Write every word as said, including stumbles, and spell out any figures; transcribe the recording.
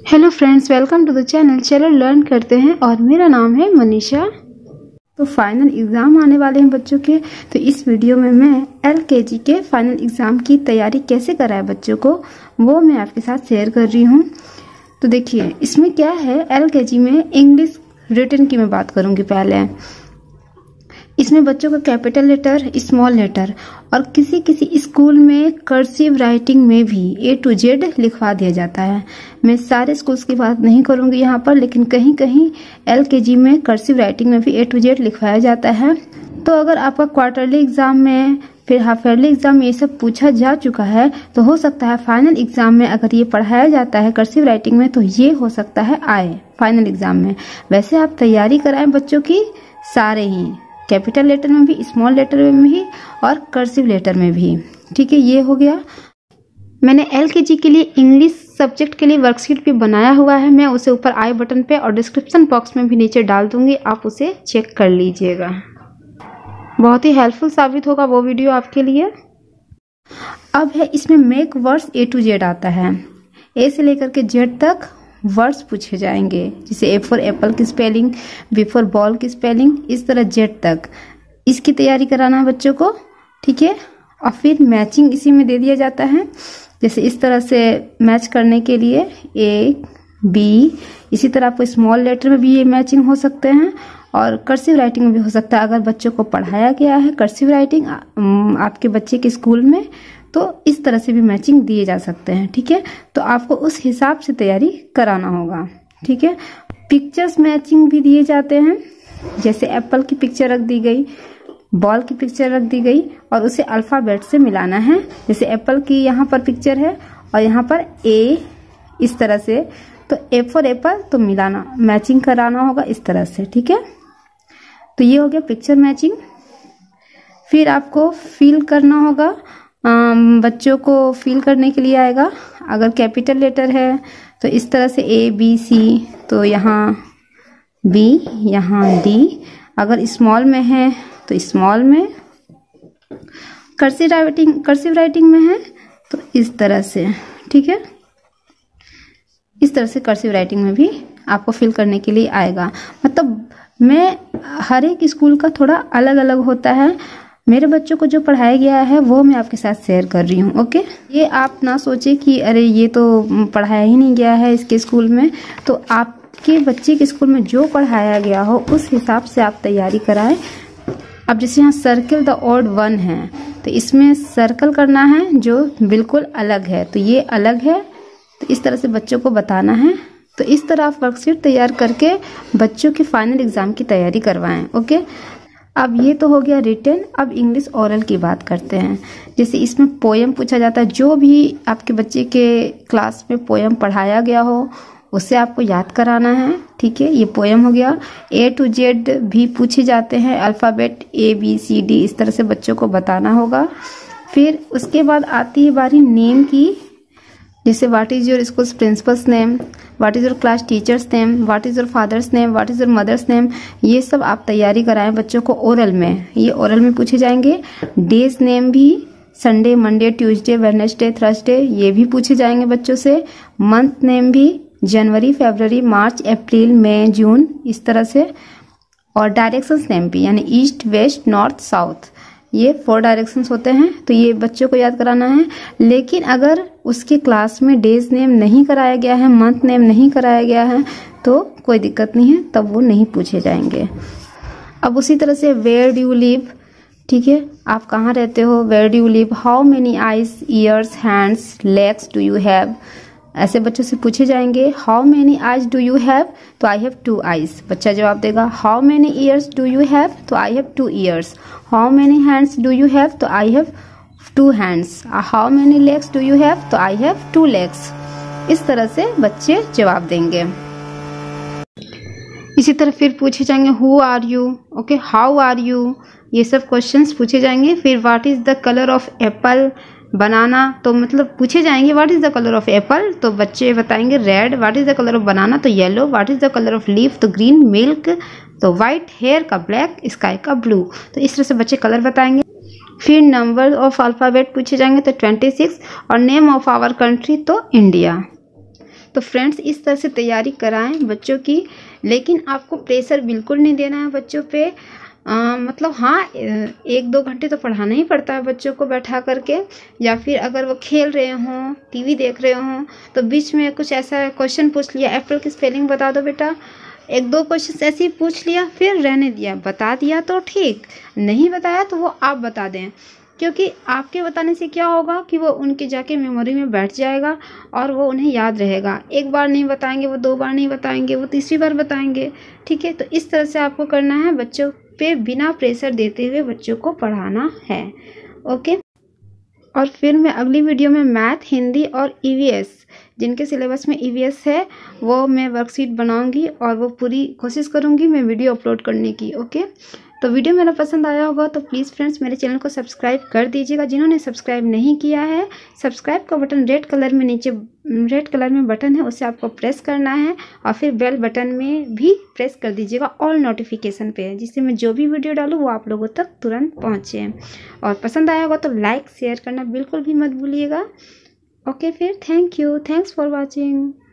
Hello friends, welcome to the channel. चलो learn करते हैं और मेरा नाम है मनीषा। तो फाइनल एग्ज़ाम आने वाले हैं बच्चों के, तो इस वीडियो में मैं एलकेजी के फाइनल एग्ज़ाम की तैयारी कैसे कराए बच्चों को वो मैं आपके साथ शेयर कर रही हूँ। तो देखिए इसमें क्या है, एलकेजी में इंग्लिश रिटन की मैं बात करूँगी पहले। इसमें बच्चों का कैपिटल लेटर, स्मॉल लेटर और किसी किसी स्कूल में कर्सिव राइटिंग में भी ए टू जेड लिखवा दिया जाता है। मैं सारे स्कूल्स की बात नहीं करूंगी यहाँ पर, लेकिन कहीं कहीं एलकेजी में कर्सिव राइटिंग में भी ए टू जेड लिखवाया जाता है। तो अगर आपका क्वार्टरली एग्जाम में फिर हाफ ईयरली एग्जाम में ये सब पूछा जा चुका है, तो हो सकता है फाइनल एग्जाम में अगर ये पढ़ाया जाता है कर्सिव राइटिंग में, तो ये हो सकता है आए फाइनल एग्जाम में। वैसे आप तैयारी कराएं बच्चों की सारे ही, कैपिटल लेटर में भी, स्मॉल लेटर में भी और कर्सिव लेटर में भी। ठीक है, ये हो गया। मैंने एलकेजी के लिए इंग्लिश सब्जेक्ट के लिए वर्कशीट भी बनाया हुआ है, मैं उसे ऊपर आई बटन पे और डिस्क्रिप्शन बॉक्स में भी नीचे डाल दूंगी, आप उसे चेक कर लीजिएगा। बहुत ही हेल्पफुल साबित होगा वो वीडियो आपके लिए। अब है इसमें make words A to Z आता है, ए से लेकर के जेड तक वर्ड्स पूछे जाएंगे, जैसे ए फॉर एप्पल की स्पेलिंग, बी फॉर बॉल की स्पेलिंग, इस तरह जेड तक इसकी तैयारी कराना है बच्चों को। ठीक है, और फिर मैचिंग इसी में दे दिया जाता है, जैसे इस तरह से मैच करने के लिए ए बी, इसी तरह आपको स्मॉल लेटर में भी ये मैचिंग हो सकते हैं और कर्सिव राइटिंग में भी हो सकता है। अगर बच्चों को पढ़ाया गया है कर्सिव राइटिंग आपके बच्चे के स्कूल में, तो इस तरह से भी मैचिंग दिए जा सकते हैं। ठीक है, तो आपको उस हिसाब से तैयारी कराना होगा। ठीक है, पिक्चर्स मैचिंग भी दिए जाते हैं, जैसे एप्पल की पिक्चर रख दी गई, बॉल की पिक्चर रख दी गई और उसे अल्फाबेट से मिलाना है। जैसे एप्पल की यहाँ पर पिक्चर है और यहाँ पर ए, इस तरह से, तो ए फॉर एप्पल तो मिलाना, मैचिंग कराना होगा इस तरह से। ठीक है, तो ये हो गया पिक्चर मैचिंग। फिर आपको फिल करना होगा, बच्चों को फिल करने के लिए आएगा। अगर कैपिटल लेटर है तो इस तरह से ए बी सी, तो यहाँ बी, यहाँ डी। अगर स्मॉल में है तो स्मॉल में, कर्सिव राइटिंग कर्सिव राइटिंग में है तो इस तरह से। ठीक है, इस तरह से कर्सिव राइटिंग में भी आपको फिल करने के लिए आएगा। मतलब मैं हर एक स्कूल का थोड़ा अलग अलग होता है, मेरे बच्चों को जो पढ़ाया गया है वो मैं आपके साथ शेयर कर रही हूँ। ओके, ये आप ना सोचे कि अरे ये तो पढ़ाया ही नहीं गया है इसके स्कूल में, तो आपके बच्चे के स्कूल में जो पढ़ाया गया हो उस हिसाब से आप तैयारी कराएं। अब जैसे यहाँ सर्किल द ऑड वन है, तो इसमें सर्कल करना है जो बिल्कुल अलग है, तो ये अलग है, तो इस तरह से बच्चों को बताना है। तो इस तरह आप वर्कशीट तैयार करके बच्चों के फाइनल एग्जाम की तैयारी करवाएं। ओके, अब ये तो हो गया रिटन। अब इंग्लिश ओरल की बात करते हैं। जैसे इसमें पोयम पूछा जाता है, जो भी आपके बच्चे के क्लास में पोयम पढ़ाया गया हो उसे आपको याद कराना है। ठीक है, ये पोयम हो गया। ए टू जेड भी पूछे जाते हैं, alphabet A B C D, इस तरह से बच्चों को बताना होगा। फिर उसके बाद आती है बारी नेम की, जैसे what is your school principal's name, what is your class teacher's name, what is your father's name, what is your mother's name. ये सब आप तैयारी कराएं बच्चों को ओरल में, ये ओरल में पूछे जाएंगे। डेज नेम भी, Sunday, Monday, Tuesday, Wednesday, Thursday, ये भी पूछे जाएंगे बच्चों से। मंथ नेम भी, जनवरी, फरवरी, मार्च, अप्रैल, मई, जून, इस तरह से। और डायरेक्शंस नेम भी, यानी ईस्ट, वेस्ट, नॉर्थ, साउथ, ये फोर डायरेक्शंस होते हैं, तो ये बच्चों को याद कराना है। लेकिन अगर उसके क्लास में डेज नेम नहीं कराया गया है, मंथ नेम नहीं कराया गया है, तो कोई दिक्कत नहीं है, तब वो नहीं पूछे जाएंगे। अब उसी तरह से वेयर डू यू लिव, ठीक है, आप कहाँ रहते हो, where do you live, how many eyes, ears, hands, legs do you have, ऐसे बच्चों से पूछे जाएंगे। How many eyes do you have, तो आई हैव टू आईज, बच्चा जवाब देगा। How many ears do you have, तो I have two ears. How many hands do you have, तो I have two hands. How many legs do you have, तो I have two legs. इस तरह से बच्चे जवाब देंगे। इसी तरह फिर पूछे जाएंगे who are you, okay, how are you, ये सब क्वेश्चंस पूछे जाएंगे। फिर what is the colour of apple, banana, तो मतलब पूछे जाएंगे what is the colour of apple, तो बच्चे बताएंगे red. What is the colour of banana, तो yellow. What is the colour of leaf, तो ग्रीन। मिल्क, तो व्हाइट। हेयर का ब्लैक, स्काई का ब्लू। तो इस तरह से बच्चे कलर बताएंगे। फिर नंबर ऑफ अल्फ़ाबेट पूछे जाएंगे, तो ट्वेंटी सिक्स। और नेम ऑफ आवर कंट्री, तो इंडिया। तो फ्रेंड्स इस तरह से तैयारी कराएं बच्चों की, लेकिन आपको प्रेशर बिल्कुल नहीं देना है बच्चों पे। आ, मतलब हाँ, एक दो घंटे तो पढ़ाना ही पड़ता है बच्चों को बैठा करके, या फिर अगर वो खेल रहे हों, टीवी देख रहे हों, तो बीच में कुछ ऐसा क्वेश्चन पूछ लिया, एप्पल की स्पेलिंग बता दो बेटा, एक दो क्वेश्चन ऐसे ही पूछ लिया, फिर रहने दिया। बता दिया तो ठीक, नहीं बताया तो वो आप बता दें, क्योंकि आपके बताने से क्या होगा कि वो उनके जाके मेमोरी में बैठ जाएगा और वो उन्हें याद रहेगा। एक बार नहीं बताएंगे वो, दो बार नहीं बताएंगे वो, तीसरी बार बताएंगे। ठीक है, तो इस तरह से आपको करना है, बच्चों पे बिना प्रेशर देते हुए बच्चों को पढ़ाना है। ओके, और फिर मैं अगली वीडियो में मैथ, हिंदी और ईवीएस, जिनके सिलेबस में ईवीएस है, वो मैं वर्कशीट बनाऊंगी और वो पूरी कोशिश करूंगी मैं वीडियो अपलोड करने की। ओके, तो वीडियो मेरा पसंद आया होगा तो प्लीज़ फ्रेंड्स मेरे चैनल को सब्सक्राइब कर दीजिएगा। जिन्होंने सब्सक्राइब नहीं किया है, सब्सक्राइब का बटन रेड कलर में नीचे रेड कलर में बटन है, उसे आपको प्रेस करना है और फिर बेल बटन में भी प्रेस कर दीजिएगा ऑल नोटिफिकेशन पे, जिससे मैं जो भी वीडियो डालूँ वो आप लोगों तक तुरंत पहुँचे। और पसंद आया होगा तो लाइक शेयर करना बिल्कुल भी मत भूलिएगा। ओके, फिर thank you, thanks for watching.